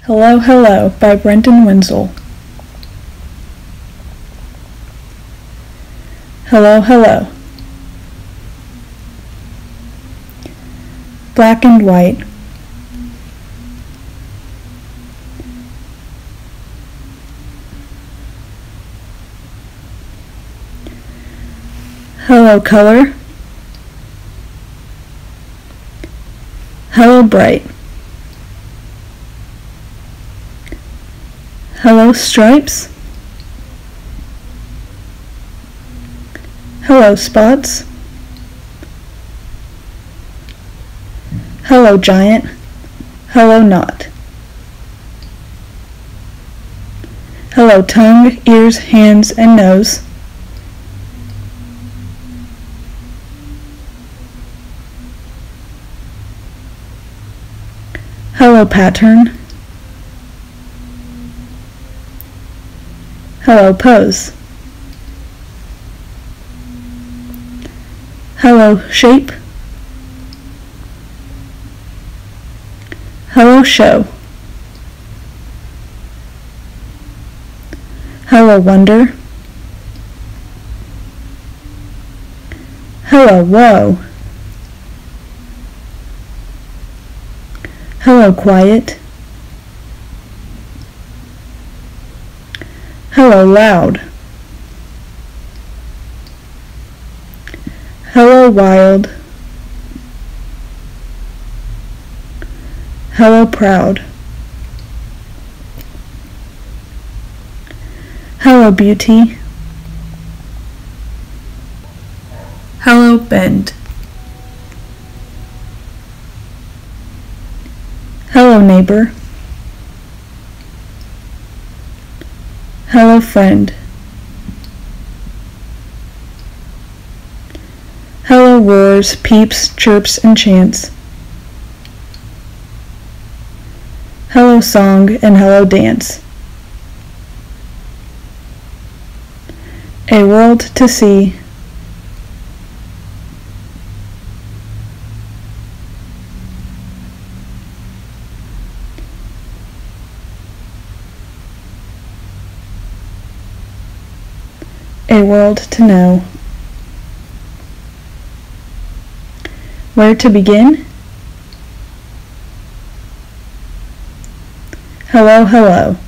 Hello, Hello by Brenton Wenzel. Hello, hello. Black and white. Hello, color. Hello, bright. Hello, stripes. Hello, spots. Hello, giant. Hello, knot. Hello, tongue, ears, hands, and nose. Hello, pattern. Hello, pose. Hello, shape. Hello, show. Hello, wonder. Hello, whoa. Hello, quiet. Hello, loud. Hello, wild. Hello, proud. Hello, beauty. Hello, bend. Hello, neighbor. Hello, friend. Hello, roars, peeps, chirps, and chants. Hello, song, and hello, dance. A world to see. A world to know. Where to begin? Hello, hello.